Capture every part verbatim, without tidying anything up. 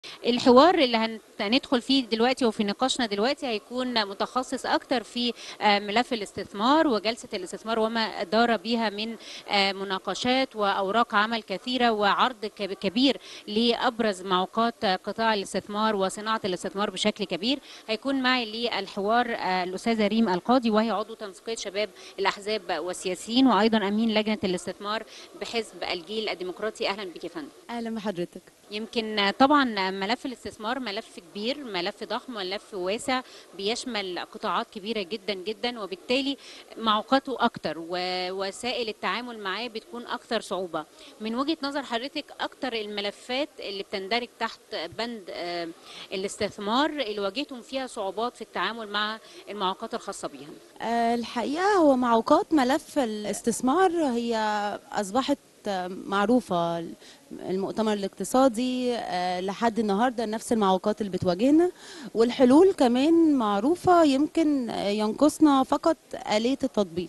الحوار اللي هندخل فيه دلوقتي وفي نقاشنا دلوقتي هيكون متخصص اكتر في آه، ملف الاستثمار وجلسة الاستثمار وما دار بها من آه، مناقشات واوراق عمل كثيرة وعرض كب- كبير لابرز معوقات قطاع الاستثمار وصناعة الاستثمار بشكل كبير. هيكون معي للحوار آه، الاستاذة ريم القاضي، وهي عضو تنسيقية شباب الاحزاب والسياسيين وايضا امين لجنة الاستثمار بحزب الجيل الديمقراطي. اهلا بك يا فندم. اهلا بحضرتك. يمكن طبعا ملف الاستثمار ملف كبير، ملف ضخم، ملف واسع، بيشمل قطاعات كبيرة جدا جدا، وبالتالي معوقاته أكتر ووسائل التعامل معاه بتكون أكتر صعوبة. من وجهة نظر حضرتك أكتر الملفات اللي بتندرج تحت بند آه، الاستثمار اللي واجهتم فيها صعوبات في التعامل مع المعوقات الخاصة بيها؟ أه الحقيقه هو معوقات ملف الاستثمار هي اصبحت آه، معروفه. المؤتمر الاقتصادي أه لحد النهارده نفس المعوقات اللي بتواجهنا، والحلول كمان معروفه. يمكن آه، ينقصنا فقط آلية التطبيق.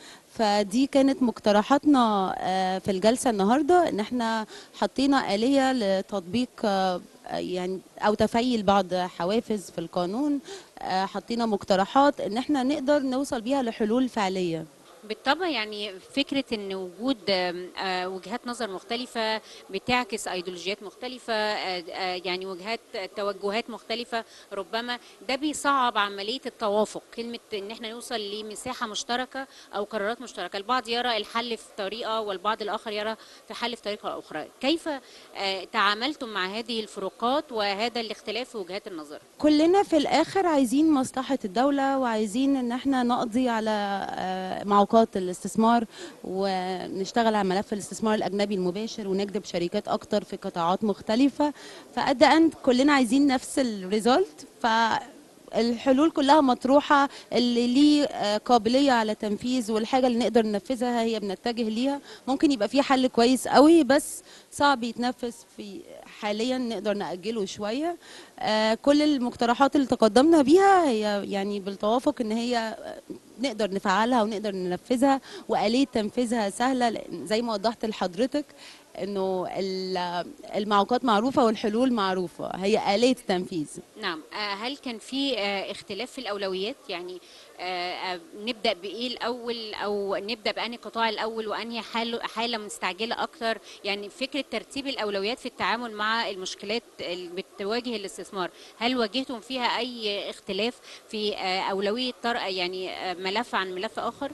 فدي كانت مقترحاتنا آه، في الجلسة النهاردة، ان احنا حطينا آلية لتطبيق آه، يعني او تفعيل بعض حوافز في القانون. آه، حطينا مقترحات ان احنا نقدر نوصل بيها لحلول فعلية. بالطبع، يعني فكرة ان وجود آم، آه، وجهات نظر مختلفة بتعكس ايديولوجيات مختلفة، آه، آه، يعني وجهات توجهات مختلفة، ربما ده بيصعب عملية التوافق. كلمة ان احنا نوصل لمساحة مشتركة او قرارات مشتركة، البعض يرى الحل في طريقة والبعض الاخر يرى في حل في طريقة اخرى. كيف آه، تعاملتم مع هذه الفروقات وهذا الاختلاف في وجهات النظر؟ كلنا في الاخر عايزين مصلحة الدولة، وعايزين ان احنا نقضي على آه، معوقات الاستثمار، ونشتغل على ملف الاستثمار الاجنبي المباشر، ونجذب شركات اكتر في قطاعات مختلفة. فقد اند كلنا عايزين نفس الريزولت. ف الحلول كلها مطروحة، اللي ليه آه، قابلية على تنفيذ والحاجة اللي نقدر ننفذها هي بنتجه ليها. ممكن يبقى في حل كويس قوي بس صعب يتنفذ في حاليا، نقدر نأجله شوية. آه، كل المقترحات اللي تقدمنا بيها هي يعني بالتوافق ان هي آه، نقدر نفعلها ونقدر ننفذها، وآلية تنفيذها سهلة، لأن زي ما وضحت لحضرتك انه ال- المعوقات معروفة والحلول معروفة، هي آلية التنفيذ. نعم. آه، هل كان في آه، اختلاف في الأولويات؟ يعني آه، آه، نبدأ بإيه الأول، أو نبدأ بأنهي قطاع الأول وأنهي حالة حالة مستعجلة أكتر؟ يعني فكرة ترتيب الأولويات في التعامل مع المشكلات اللي بتواجه الاستثمار، هل واجهتم فيها أي اختلاف في آه، أولوية طرح يعني آه، ملف عن ملف آخر؟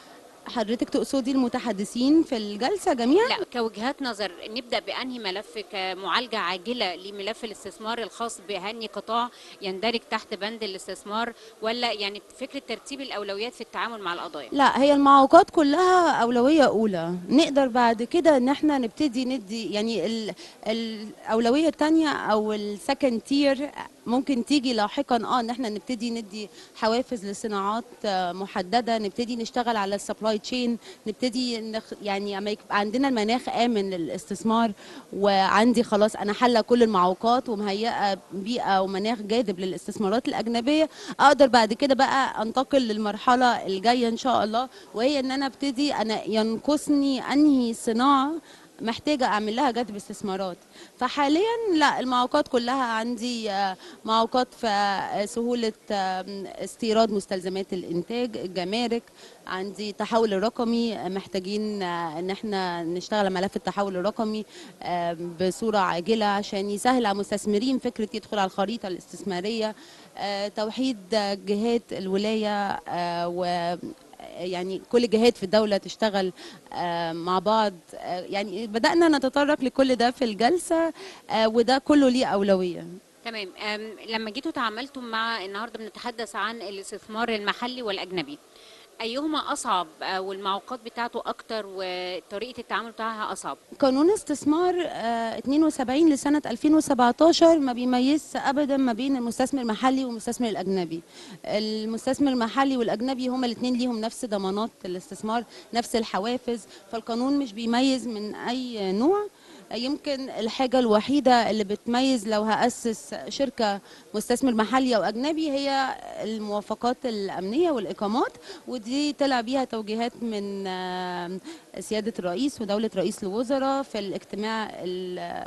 حضرتك تقصدي المتحدثين في الجلسة جميعا؟ لا، كوجهات نظر نبدأ بأنهي ملف كمعالجة عاجلة لملف الاستثمار الخاص بأنهي قطاع يندرج تحت بند الاستثمار، ولا يعني فكرة ترتيب الأولويات في التعامل مع القضايا؟ لا، هي المعوقات كلها أولوية أولى. نقدر بعد كده إن احنا نبتدي ندي يعني ال- الأولوية التانية أو السكند تير ممكن تيجي لاحقا. اه ان احنا نبتدي ندي حوافز لصناعات آه، محددة، نبتدي نشتغل على السبلاي تشين، نبتدي نخ يعني اما يبقى عندنا المناخ آمن للاستثمار، وعندي خلاص أنا حل كل المعوقات ومهيئة بيئة ومناخ جاذب للاستثمارات الأجنبية، اقدر بعد كده بقى انتقل للمرحله الجايه ان شاء الله، وهي ان انا ابتدي انا ينقصني انهي صناعه محتاجه اعمل لها جذب استثمارات. فحاليا لا، المعوقات كلها عندي آه، معوقات في آه، سهوله آه، استيراد مستلزمات الانتاج، الجمارك، عندي التحول الرقمي. آه، محتاجين آه، ان احنا نشتغل على ملف التحول الرقمي آه، بصوره عاجله عشان يسهل على المستثمرين فكره يدخل على الخريطه الاستثماريه. آه، توحيد آه، جهات الولاية، آه، و يعني كل جهات في الدولة تشتغل آه، مع بعض. آه، يعني بدأنا نتطرق لكل ده في الجلسة، آه، وده كله ليه أولوية. تمام. أم، لما جيتوا تعاملتم مع النهارده بنتحدث عن الاستثمار المحلي والأجنبي، أيهما أصعب آه، والمعوقات بتاعته أكتر وطريقة التعامل بتاعها أصعب؟ قانون استثمار آه، اتنين وسبعين لسنة ألفين وسبعتاشر ما بيميزش أبدا ما بين المستثمر المحلي والمستثمر الأجنبي. المستثمر المحلي والأجنبي هما الاثنين ليهم نفس ضمانات الاستثمار، نفس الحوافز. فالقانون مش بيميز من أي نوع. يمكن الحاجة الوحيدة اللي بتميز لو هأسس شركة مستثمر محلي أو أجنبي هي الموافقات الأمنية والإقامات، ودي طلع بيها توجيهات من آه، سيادة الرئيس ودولة رئيس الوزراء في الاجتماع ال-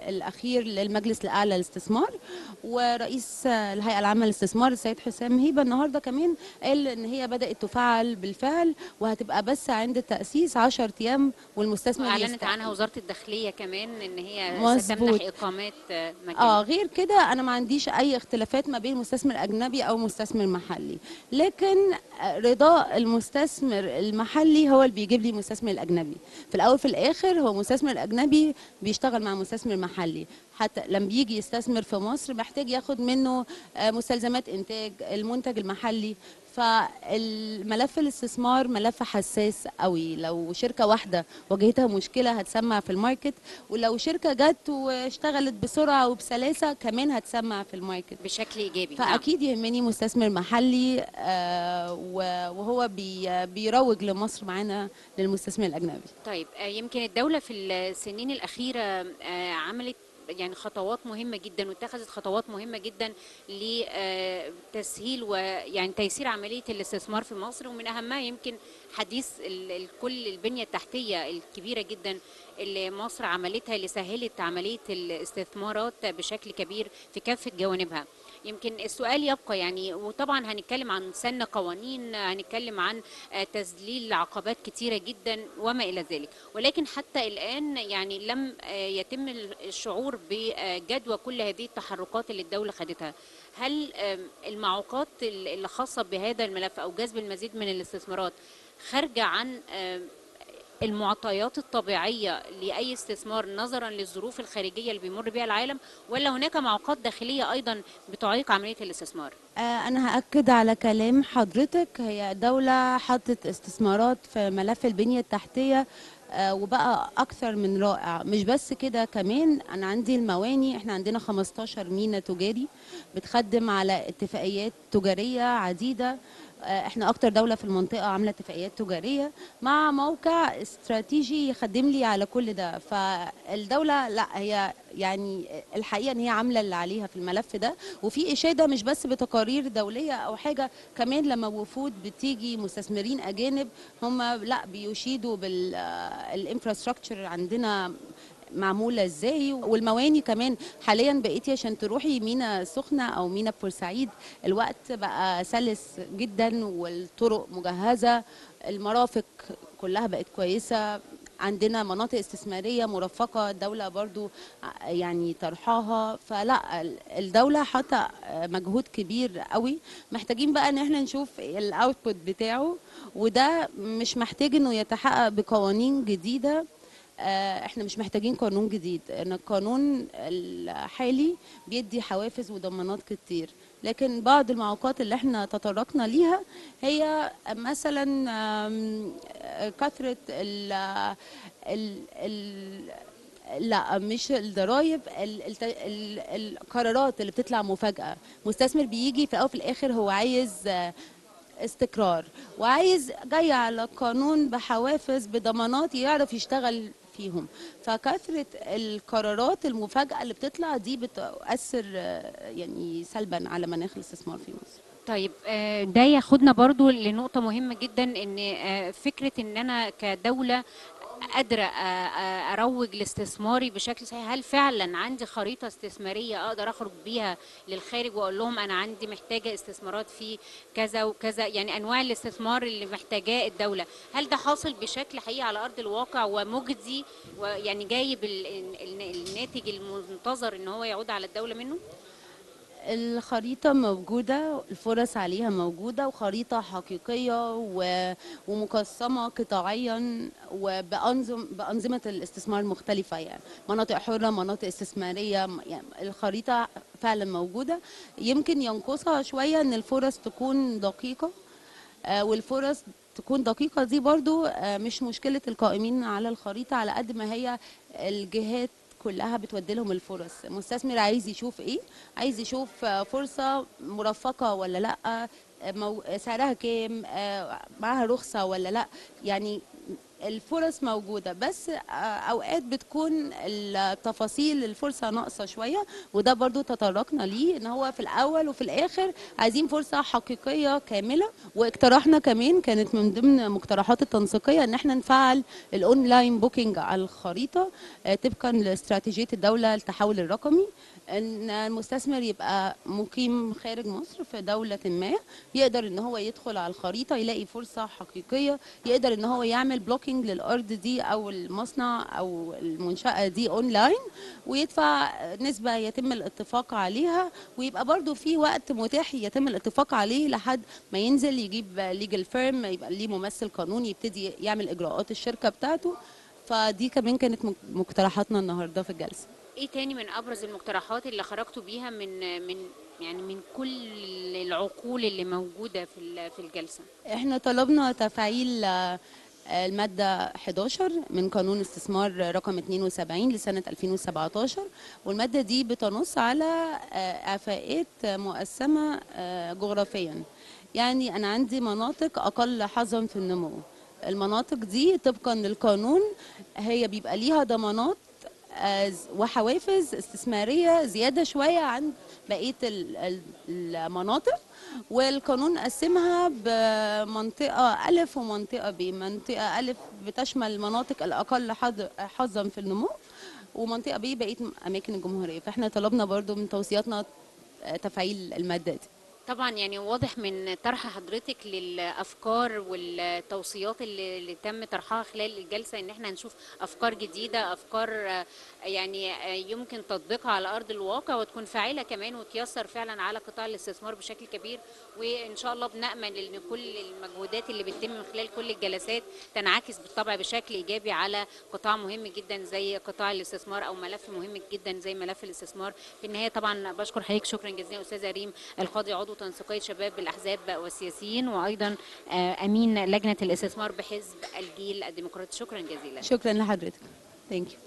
الاخير للمجلس الاعلى للاستثمار، ورئيس الهيئه العامه للاستثمار السيد حسام هيبه النهارده كمان قال ان هي بدات تفعل بالفعل، وهتبقى بس عند التاسيس عشرة ايام والمستثمر واعلنت يستقبل. عنها وزاره الداخليه كمان ان هي ستمنح مظبوط. اقامات آه، مجانيه. اه غير كده انا ما عنديش اي اختلافات ما بين مستثمر اجنبي او مستثمر محلي، لكن رضاء المستثمر المحلي هو اللي بيجيب لي المستثمر الاجنبي. في الاول في الاخر هو مستثمر الاجنبي بيشتغل مع مستثمر محلي، حتى لما بيجي يستثمر في مصر محتاج ياخد منه آه، مستلزمات انتاج المنتج المحلي. فالملف الاستثمار ملف حساس قوي، لو شركه واحده واجهتها مشكله هتسمع في الماركت، ولو شركه جت واشتغلت بسرعه وبسلاسه كمان هتسمع في الماركت. بشكل ايجابي، نعم. فاكيد يهمني مستثمر محلي آه، و- وهو بي بيروج لمصر معانا للمستثمر الاجنبي. طيب آه، يمكن الدولة في السنين الأخيرة آه، عملت يعني خطوات مهمة جدا، واتخذت خطوات مهمة جدا لتسهيل ويعني تيسير عملية الاستثمار في مصر، ومن أهمها يمكن حديث ال- ال- كل البنية التحتية الكبيرة جدا اللي مصر عملتها، اللي سهلت عملية الاستثمارات بشكل كبير في كافة جوانبها. يمكن السؤال يبقى يعني، وطبعا هنتكلم عن سن قوانين، هنتكلم عن آه، تذليل عقبات كتيرة جدا وما إلى ذلك، ولكن حتى الآن يعني لم آه، يتم الشعور بجدوى كل هذه التحركات اللي الدولة خدتها. هل آم، المعوقات اللي خاصة بهذا الملف أو جذب المزيد من الاستثمارات خارجة عن آم، المعطيات الطبيعية لأي استثمار نظرا للظروف الخارجية اللي بيمر بها العالم، ولا هناك معوقات داخلية أيضا بتعيق عملية الاستثمار؟ آه، أنا هأكد على كلام حضرتك، هي دولة حطت استثمارات في ملف البنية التحتية آه، وبقى أكثر من رائع. مش بس كده، كمان أنا عندي المواني، إحنا عندنا خمستاشر ميناء تجاري بتخدم على اتفاقيات تجارية عديدة. آه، احنا اكتر دولة في المنطقة عاملة اتفاقيات تجارية مع موقع استراتيجي يخدم لي على كل ده. فالدولة لا هي يعني الحقيقة ان هي عاملة اللي عليها في الملف ده، وفي اشادة مش بس بتقارير دولية او حاجة، كمان لما وفود بتيجي مستثمرين اجانب هم لا بيشيدوا بالانفراستراكشر عندنا معموله ازاي. والمواني كمان حاليا بقيتي عشان تروحي مينا سخنه او مينا بورسعيد الوقت بقى سلس جدا، والطرق مجهزه، المرافق كلها بقت كويسه، عندنا مناطق استثماريه مرفقه الدوله برضو يعني طرحاها. فلا الدوله حاطه مجهود كبير قوي، محتاجين بقى ان احنا نشوف الاوتبوت بتاعه، وده مش محتاج انه يتحقق بقوانين جديده. آه، احنا مش محتاجين قانون جديد، ان القانون الحالي بيدي حوافز وضمانات كتير، لكن بعض المعوقات اللي احنا تطرقنا ليها هي مثلا آم، آه، كثرة ال ال ال لا مش الضرايب، ال- الت- ال- القرارات اللي بتطلع مفاجأة. مستثمر بيجي في الأول وفي الآخر هو عايز آه، استقرار، وعايز جاي على قانون بحوافز بضمانات يعرف يشتغل فيهم. فكثرة القرارات المفاجئة اللي بتطلع دي بتؤثر آه، يعني سلبا على مناخ الاستثمار في مصر. طيب آه، ده ياخدنا برضو لنقطة مهمة جدا، ان آه، فكرة ان انا كدولة قادرة آه، آه، اروج لاستثماري بشكل صحيح. هل فعلا عندي خريطة استثمارية اقدر اخرج بيها للخارج واقول لهم انا عندي محتاجة استثمارات في كذا وكذا، يعني انواع الاستثمار اللي محتاجاه الدولة؟ هل ده حاصل بشكل حقيقي على ارض الواقع ومجدي، ويعني جايب ال- ال- الناتج المنتظر ان هو يعود على الدولة منه؟ الخريطة موجودة، الفرص عليها موجودة، وخريطة حقيقية و- ومقسمة قطاعيا وبأنظم بأنظمة الاستثمار المختلفة، يعني مناطق حرة، مناطق استثمارية، يعني الخريطة فعلا موجودة. يمكن ينقصها شوية ان الفرص تكون دقيقة، آه، والفرص تكون دقيقة دي برضو آه، مش مشكلة القائمين على الخريطة على قد ما هي الجهات كلها بتودي لهم الفرص. مستثمر عايز يشوف ايه؟ عايز يشوف آه، فرصة مرفقة ولا لا، آه، مو- سعرها كام، آه، معاها رخصة ولا لا، يعني الفرص موجودة، بس آه، أوقات بتكون التفاصيل الفرصة ناقصة شوية، وده برضو تطرقنا ليه، إن هو في الأول وفي الآخر عايزين فرصة حقيقية كاملة. واقتراحنا كمان كانت من ضمن مقترحات التنسيقية إن احنا نفعل الأونلاين بوكينج على الخريطة آه، طبقا لاستراتيجية الدولة التحول الرقمي، ان المستثمر يبقى مقيم خارج مصر في دولة ما، يقدر ان هو يدخل على الخريطة يلاقي فرصة حقيقية، يقدر ان هو يعمل بلوكينج للارض دي او المصنع او المنشأة دي اونلاين، ويدفع نسبة يتم الاتفاق عليها، ويبقى برضو في وقت متاح يتم الاتفاق عليه لحد ما ينزل يجيب ليجل فيرم، يبقى ليه ممثل قانوني يبتدي يعمل اجراءات الشركة بتاعته. فدي كمان كانت مقترحاتنا النهارده في الجلسة. ايه تاني من ابرز المقترحات اللي خرجتوا بيها من من يعني من كل العقول اللي موجودة في ال- في الجلسة؟ احنا طلبنا تفعيل آه، المادة حداشر من قانون استثمار رقم اتنين وسبعين لسنة ألفين وسبعتاشر، والمادة دي بتنص على آه، إعفاءات مقسمة آه، جغرافيا. يعني أنا عندي مناطق أقل حظا في النمو، المناطق دي طبقا للقانون هي بيبقى ليها ضمانات آه، وحوافز استثمارية زيادة شوية عن بقية ال- ال- المناطق. والقانون قسمها بمنطقة ألف ومنطقة ب. منطقة ألف بتشمل المناطق الأقل حظ- حظا في النمو، ومنطقة ب بقية أماكن الجمهورية. فإحنا طلبنا برضو من توصياتنا آه، تفعيل المادة دي. طبعا يعني واضح من طرح حضرتك للافكار والتوصيات اللي, اللي تم طرحها خلال الجلسه ان احنا هنشوف افكار جديده، افكار آه، يعني آه، يمكن تطبيقها على ارض الواقع وتكون فاعله كمان وتيسر فعلا على قطاع الاستثمار بشكل كبير. وان شاء الله بنامل ان كل المجهودات اللي بتتم من خلال كل الجلسات تنعكس بالطبع بشكل ايجابي على قطاع مهم جدا زي قطاع الاستثمار او ملف مهم جدا زي ملف الاستثمار. في النهايه طبعا بشكر حضرتك شكرا جزيلا استاذه ريم القاضي عضو تنسيقيه شباب الاحزاب والسياسيين، وايضا آه، امين لجنه الاستثمار بحزب الجيل الديمقراطي. شكرا جزيلا. شكرا لحضرتك. Thank you.